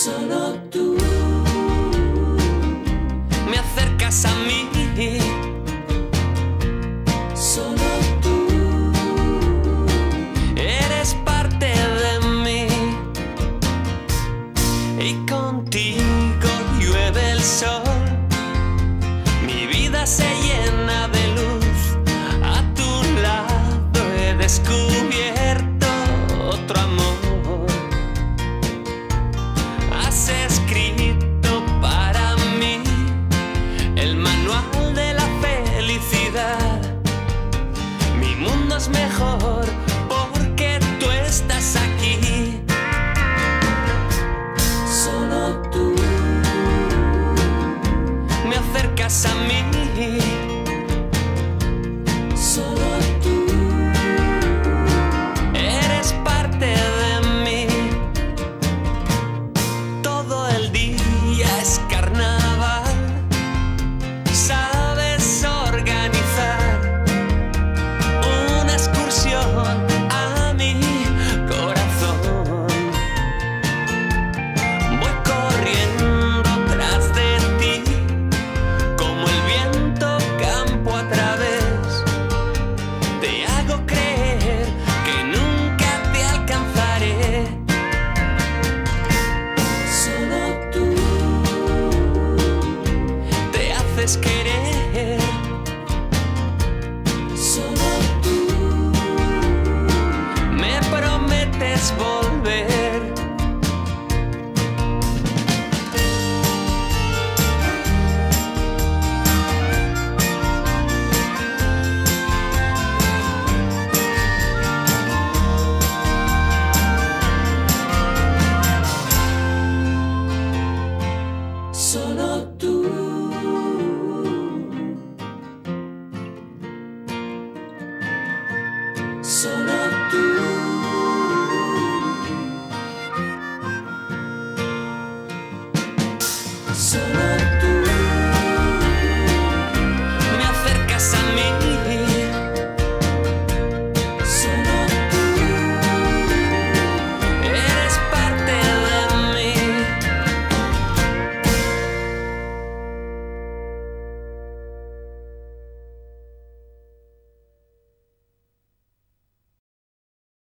Solo tú me acercas a mí. Solo tú Eres parte de mí y contigo llueve el sol. Mi vida se llena de luz. A tu lado he descubierto otro amor. Has escrito para mí el manual de la felicidad. Mi mundo es mejor porque tú estás aquí. Solo tú Me acercas a mí. Solo tú Eres parte de mí. Todo el día es carnaval. Sabes organizar una excursión a mi corazón. Voy corriendo tras de ti como el viento campo a través. Te hago creer que nunca te alcanzaré. Solo tú Te haces querer. Solo tú Me prometes volver. Solo tú Solo tú Solo tú